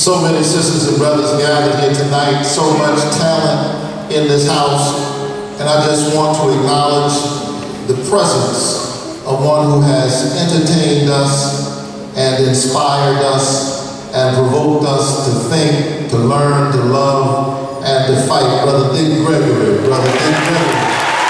So many sisters and brothers gathered here tonight, so much talent in this house, and I just want to acknowledge the presence of one who has entertained us and inspired us and provoked us to think, to learn, to love, and to fight. Brother Dick Gregory. Brother Dick Gregory.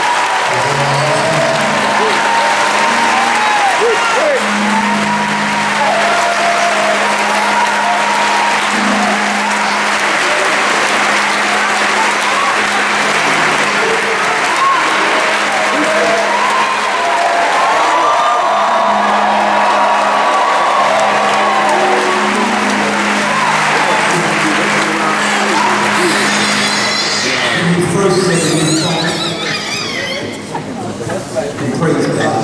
Praise God.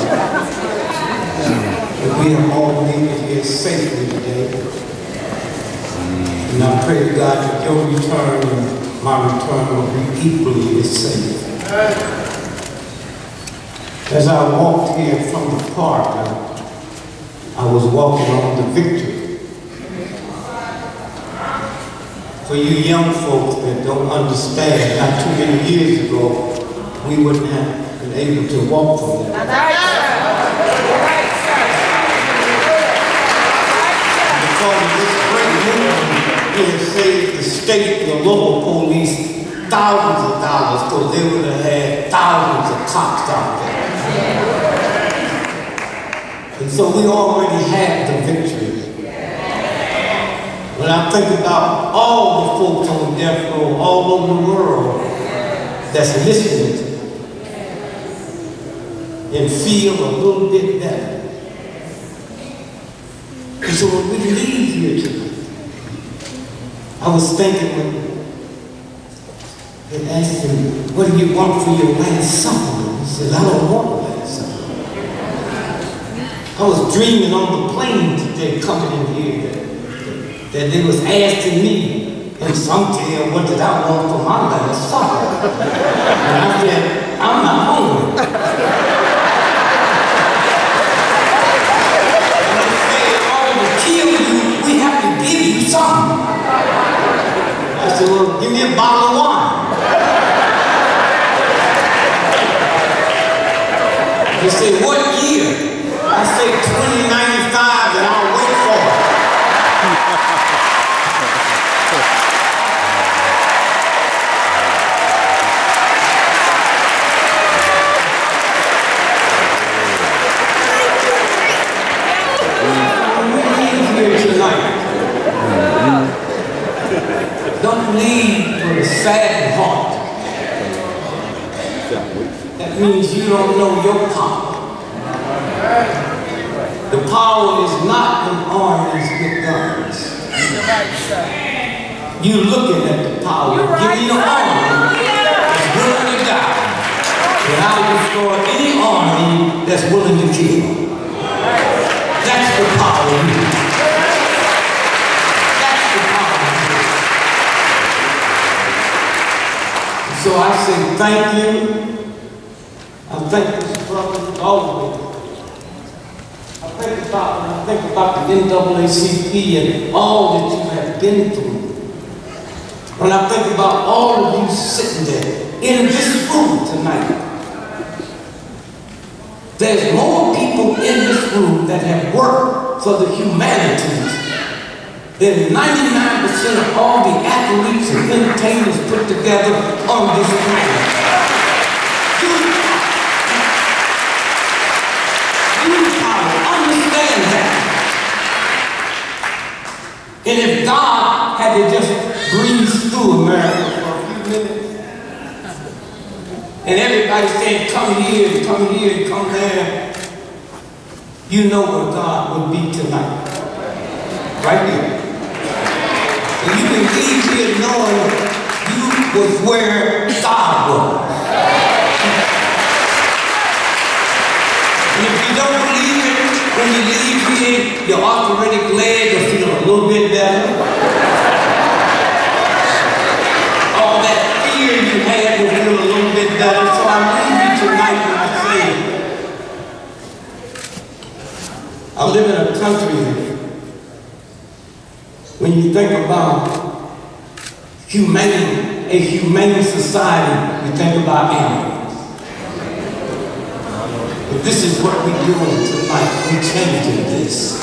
And we have all made it here safely today. And I pray to God that your return and my return will be equally as safe. As I walked here from the park, I was walking on the victory. For you young folks that don't understand, not too many years ago, we wouldn't have been able to walk from that. Because of this great movement, he has saved the state, the local police, thousands of dollars, because they would have had thousands of cops out there. And so we already had the victory. When I think about all the folks on death row all over the world that's listening to and feel a little bit better. And so when we leave here tonight, I was thinking when they asked him, what do you want for your last supper? He said, I don't want a last supper. I was dreaming on the plane today coming in here that they was asking me in some tale, what did I want for my last supper? And I said, I'm not hungry. And they said, in order to kill you, we have to give you something. I said, well, give me a bottle of wine. They said, what year? I said, 2095, and I'll wait for it. Don't leave with a sad heart. That means you don't know your power. The power is not in armies with guns. You looking at the power. Give me an army that's willing to die. And I'll destroy any army that's willing to kill. That's the power you need. So I say thank you. I thank this brother always. When I think about the NAACP and all that you have been through. When I think about all of you sitting there in this room tonight. There's more people in this room that have worked for the humanities than 99% of all the athletes and entertainers put together on this planet. You understand that. And if God had to just breeze through America for a few minutes, and everybody saying, come here, come here, come there, you know where God would be tonight. Right here. And you can leave here knowing you was where God was. And if you don't believe it, when you leave here, your arthritic leg will feel a little bit better. All that fear you had will feel a little bit better. So I leave you tonight when I say, I live in a country when you think about a humane society, you think about animals. But this is what we're doing tonight. We're changing this.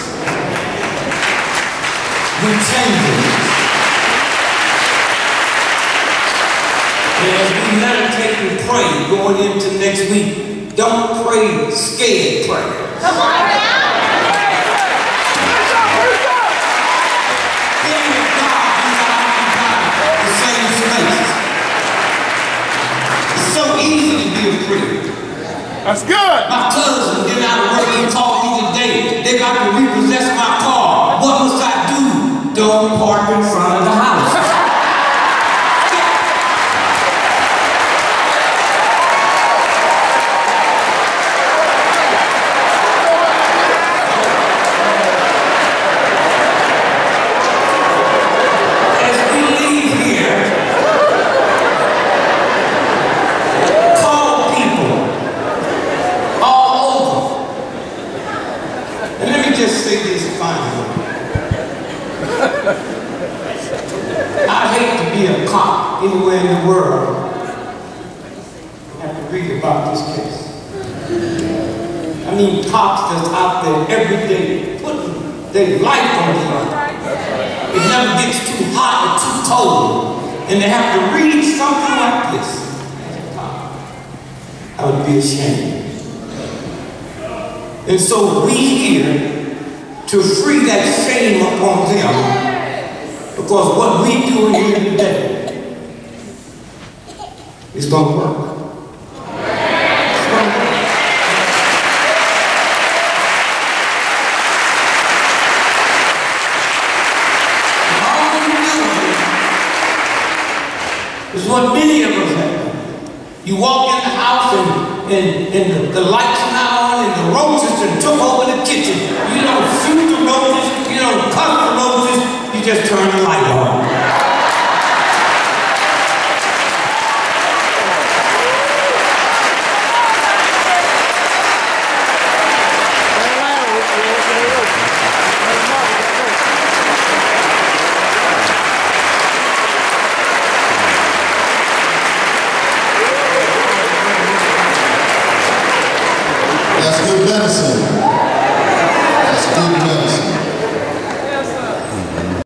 We're changing this. And as we meditate and pray going into next week, don't pray scared prayers. Come on now. That's good. My cousin getting out of work, he called me today. They got to repossess my car. What must I do? Don't park in front of the house. Anywhere in the world, you have to read about this case. I mean, cops that's out there every day putting their life on the line. It never gets too hot or too cold, and they have to read something like this. I would be ashamed. And so we here to free that shame upon them, because what we do here today, it's going to work. It's going to work. And all we do is what many of us have. You walk in the house and the lights are not on and the roaches and took over the kitchen. You don't shoot the roaches, you don't cut the roaches, you just turn the light on. That's good medicine.